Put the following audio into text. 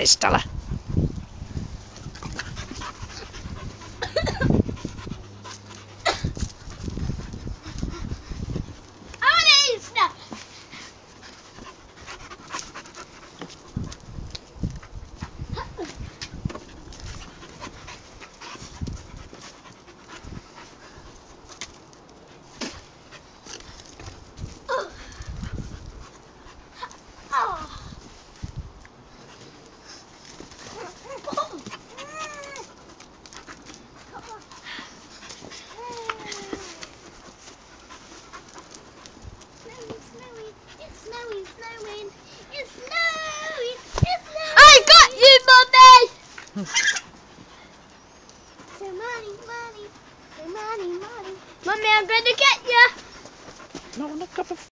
it, Stella. I got you, Mummy! Mummy, I'm gonna get you! Not on a cup of